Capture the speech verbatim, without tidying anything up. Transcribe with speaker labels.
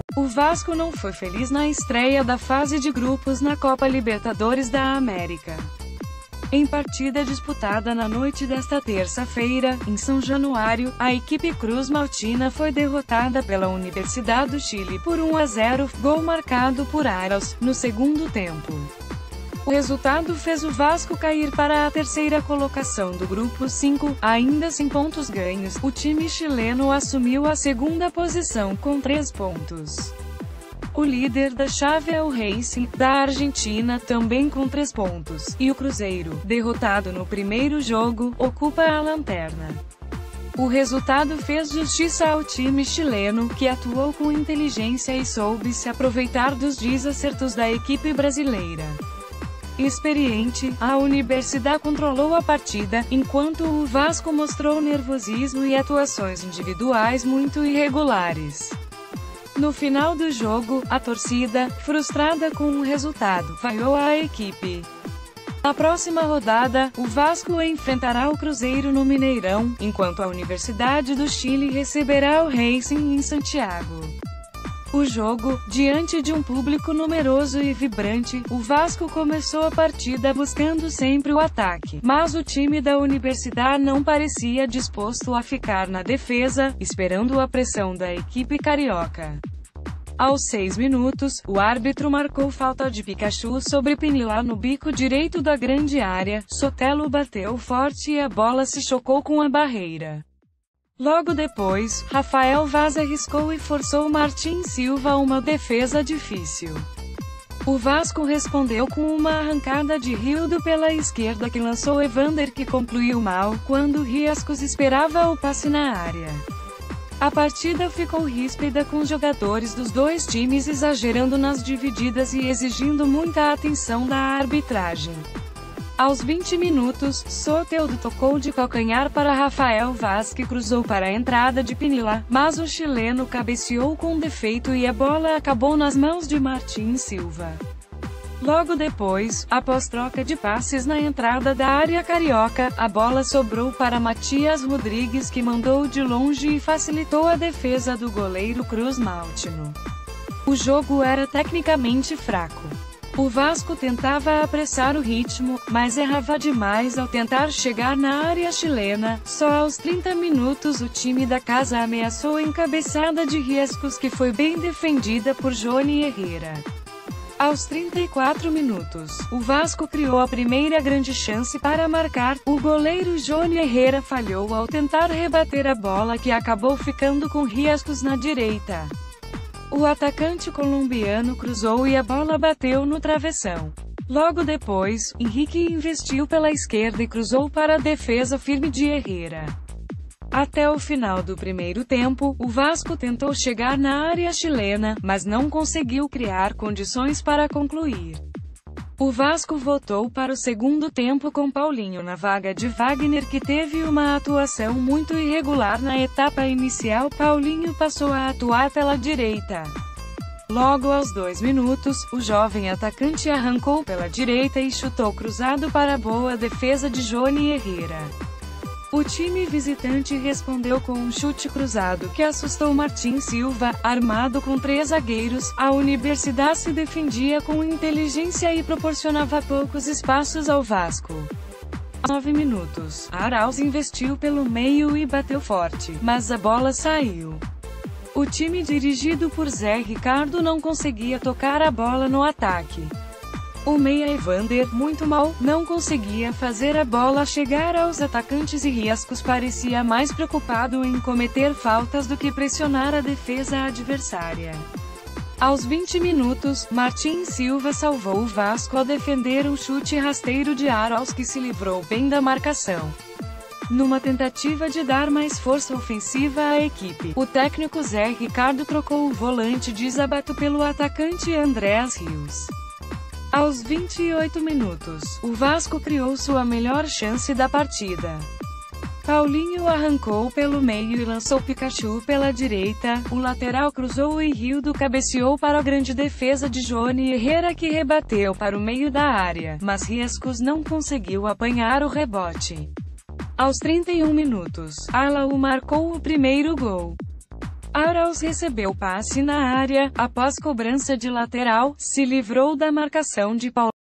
Speaker 1: O Vasco não foi feliz na estreia da fase de grupos na Copa Libertadores da América. Em partida disputada na noite desta terça-feira, em São Januário, a equipe Cruz Maltina foi derrotada pela Universidad do Chile por um a zero, gol marcado por Arauz, no segundo tempo. O resultado fez o Vasco cair para a terceira colocação do grupo cinco, ainda sem pontos ganhos. O time chileno assumiu a segunda posição com três pontos. O líder da chave é o Racing, da Argentina, também com três pontos, e o Cruzeiro, derrotado no primeiro jogo, ocupa a lanterna. O resultado fez justiça ao time chileno, que atuou com inteligência e soube se aproveitar dos desacertos da equipe brasileira. Experiente, a Universidad controlou a partida, enquanto o Vasco mostrou nervosismo e atuações individuais muito irregulares. No final do jogo, a torcida, frustrada com o resultado, vaiou a equipe. Na próxima rodada, o Vasco enfrentará o Cruzeiro no Mineirão, enquanto a Universidad do Chile receberá o Racing em Santiago. O jogo, diante de um público numeroso e vibrante, o Vasco começou a partida buscando sempre o ataque, mas o time da Universidad não parecia disposto a ficar na defesa, esperando a pressão da equipe carioca. Aos seis minutos, o árbitro marcou falta de Pikachu sobre Pinilla no bico direito da grande área. Sotelo bateu forte e a bola se chocou com a barreira. Logo depois, Rafael Vaz arriscou e forçou Martin Silva a uma defesa difícil. O Vasco respondeu com uma arrancada de Rildo pela esquerda que lançou Evander, que concluiu mal, quando Riascos esperava o passe na área. A partida ficou ríspida, com os jogadores dos dois times exagerando nas divididas e exigindo muita atenção da arbitragem. Aos vinte minutos, Soteldo tocou de calcanhar para Rafael Vaz, que cruzou para a entrada de Pinilla, mas o chileno cabeceou com defeito e a bola acabou nas mãos de Martin Silva. Logo depois, após troca de passes na entrada da área carioca, a bola sobrou para Matias Rodrigues, que mandou de longe e facilitou a defesa do goleiro Cruz Maltino. O jogo era tecnicamente fraco. O Vasco tentava apressar o ritmo, mas errava demais ao tentar chegar na área chilena. Só aos trinta minutos o time da casa ameaçou a encabeçada de Riascos, que foi bem defendida por Johnny Herrera. Aos trinta e quatro minutos, o Vasco criou a primeira grande chance para marcar. O goleiro Johnny Herrera falhou ao tentar rebater a bola, que acabou ficando com Riascos na direita. O atacante colombiano cruzou e a bola bateu no travessão. Logo depois, Henrique investiu pela esquerda e cruzou para a defesa firme de Herrera. Até o final do primeiro tempo, o Vasco tentou chegar na área chilena, mas não conseguiu criar condições para concluir. O Vasco voltou para o segundo tempo com Paulinho na vaga de Wagner, que teve uma atuação muito irregular na etapa inicial. Paulinho passou a atuar pela direita. Logo aos dois minutos, o jovem atacante arrancou pela direita e chutou cruzado para a boa defesa de Johnny Herrera. O time visitante respondeu com um chute cruzado que assustou Martin Silva, armado com três zagueiros. A Universidad se defendia com inteligência e proporcionava poucos espaços ao Vasco. Aos nove minutos, Arauz investiu pelo meio e bateu forte, mas a bola saiu. O time dirigido por Zé Ricardo não conseguia tocar a bola no ataque. O meia Evander, muito mal, não conseguia fazer a bola chegar aos atacantes e Riascos parecia mais preocupado em cometer faltas do que pressionar a defesa adversária. Aos vinte minutos, Martin Silva salvou o Vasco ao defender um chute rasteiro de Arauz, que se livrou bem da marcação. Numa tentativa de dar mais força ofensiva à equipe, o técnico Zé Ricardo trocou o volante de Zabato pelo atacante Andreas Rios. Aos vinte e oito minutos, o Vasco criou sua melhor chance da partida. Paulinho arrancou pelo meio e lançou Pikachu pela direita. O lateral cruzou e Rildo cabeceou para a grande defesa de Johnny Herrera, que rebateu para o meio da área, mas Riascos não conseguiu apanhar o rebote. Aos trinta e um minutos, Alaú marcou o primeiro gol. Arauz recebeu passe na área, após cobrança de lateral, se livrou da marcação de Paulo.